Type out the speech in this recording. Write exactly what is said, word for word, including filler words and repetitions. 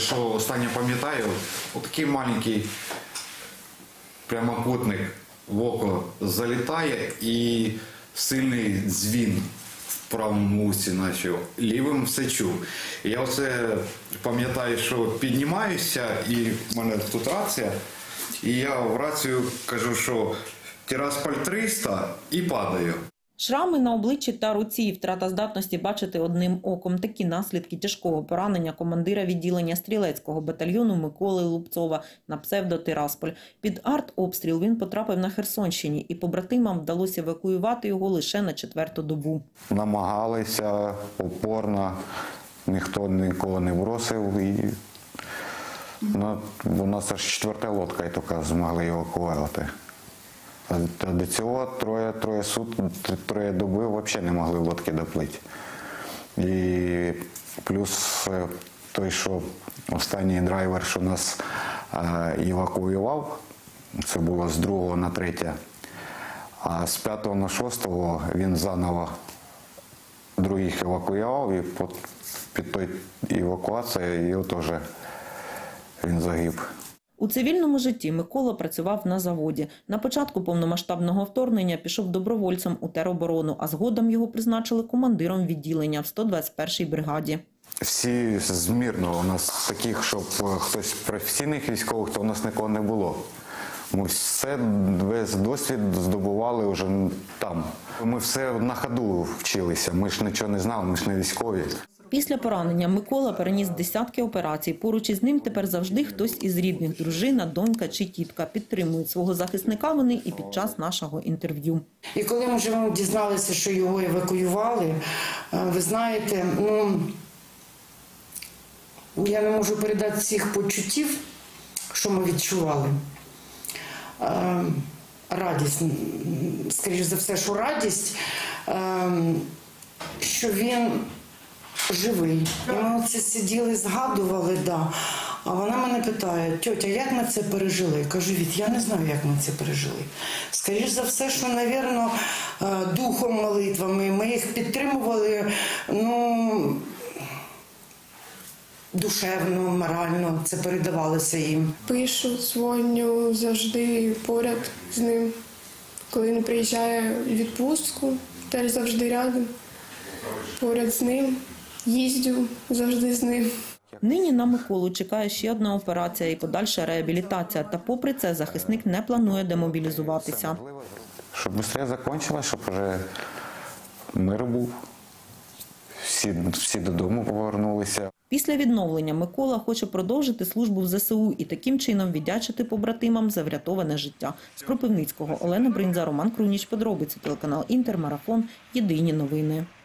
Що останнє пам'ятаю, отакий маленький прямокутник в око залітає і сильний дзвін в правому усі, наче лівим все чув. І я оце пам'ятаю, що піднімаюся і в мене тут рація, і я в рацію кажу, що Тирасполь триста і падаю. Шрами на обличчі та руці і втрата здатності бачити одним оком – такі наслідки тяжкого поранення командира відділення стрілецького батальйону Миколи Лупцова на псевдо Тирасполь. Під артобстріл він потрапив на Херсонщині, і побратимам вдалося евакуювати його лише на четверту добу. Намагалися опорно, ніхто нікого не бросив. І ну, у нас аж четверта лодка, і тільки змогли евакуювати. А до цього троє, троє сут, троє доби взагалі не могли лодки доплити. І плюс той, що останній драйвер, що нас евакуював, це було з другого на третє, а з п'ятого на шостого він заново других евакуював, і під той евакуацією його теж він загиб. У цивільному житті Микола працював на заводі. На початку повномасштабного вторгнення пішов добровольцем у тероборону, а згодом його призначили командиром відділення в сто двадцять першій бригаді. Всі змірно. У нас таких, щоб хтось професійних військових, то у нас нікого не було. Ми все, весь досвід здобували вже там. Ми все на ходу вчилися, ми ж нічого не знали, ми ж не військові. Після поранення Микола переніс десятки операцій. Поруч із ним тепер завжди хтось із рідних – дружина, донька чи тітка. Підтримують свого захисника вони і під час нашого інтерв'ю. І коли ми вже дізналися, що його евакуювали, ви знаєте, ну, я не можу передати всіх почуттів, що ми відчували. Радість, скоріш за все, що радість, що він живий. І ми це сиділи, згадували, да. А вона мене питає: тьотя, як ми це пережили? Кажу: Віт, я не знаю, як ми це пережили. Скоріш за все, що, мабуть, духом, молитвами, ми їх підтримували, ну, душевно, морально, це передавалося їм. Пишу, дзвоню, завжди поряд з ним. Коли він приїжджає в відпустку, теж завжди рядом, поряд з ним. Їздю завжди з ним. Нині на Миколу чекає ще одна операція і подальша реабілітація. Та попри це захисник не планує демобілізуватися. Щоб швидше закінчилося, щоб вже мир був. Всі, всі додому повернулися. Після відновлення Микола хоче продовжити службу в зе се у і таким чином віддячити побратимам за врятоване життя. З Кропивницького Олена Бринза, Роман Круніч, подробиці, телеканал Інтер, Марафон, Єдині новини.